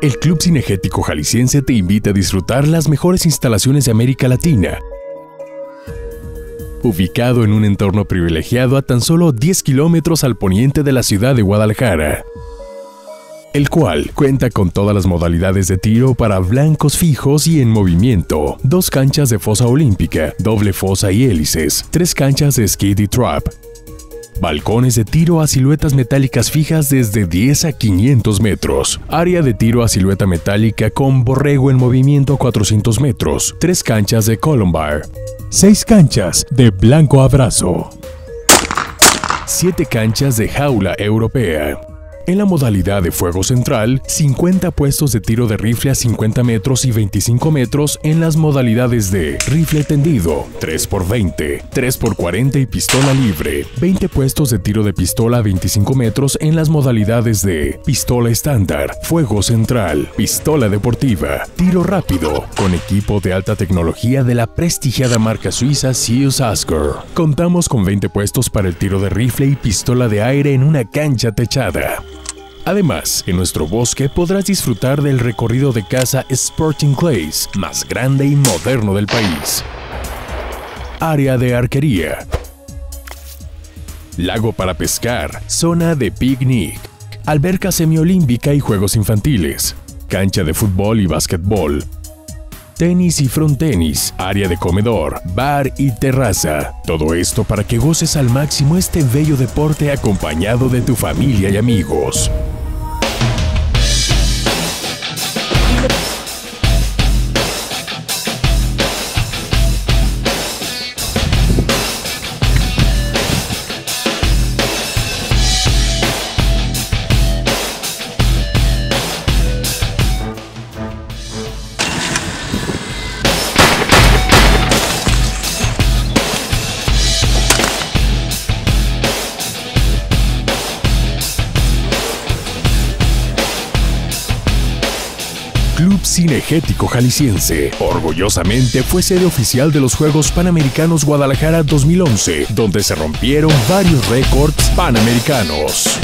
El Club Cinegético Jalisciense te invita a disfrutar las mejores instalaciones de América Latina. Ubicado en un entorno privilegiado a tan solo 10 kilómetros al poniente de la ciudad de Guadalajara, el cual cuenta con todas las modalidades de tiro para blancos fijos y en movimiento, 2 canchas de fosa olímpica, doble fosa y hélices, 3 canchas de skid y trap, balcones de tiro a siluetas metálicas fijas desde 10 a 500 metros, área de tiro a silueta metálica con borrego en movimiento a 400 metros, 3 canchas de Columbine, 6 canchas de blanco abrazo, 7 canchas de jaula europea. En la modalidad de fuego central, 50 puestos de tiro de rifle a 50 metros y 25 metros en las modalidades de rifle tendido, 3x20, 3x40 y pistola libre, 20 puestos de tiro de pistola a 25 metros en las modalidades de pistola estándar, fuego central, pistola deportiva, tiro rápido, con equipo de alta tecnología de la prestigiada marca suiza Zeiss Asker. Contamos con 20 puestos para el tiro de rifle y pistola de aire en una cancha techada. Además, en nuestro bosque podrás disfrutar del recorrido de caza Sporting Clays, más grande y moderno del país. Área de arquería. Lago para pescar, zona de picnic, alberca semiolímpica y juegos infantiles, cancha de fútbol y básquetbol, tenis y frontenis, área de comedor, bar y terraza. Todo esto para que goces al máximo este bello deporte acompañado de tu familia y amigos. Club Cinegético Jalisciense, orgullosamente fue sede oficial de los Juegos Panamericanos Guadalajara 2011, donde se rompieron varios récords panamericanos.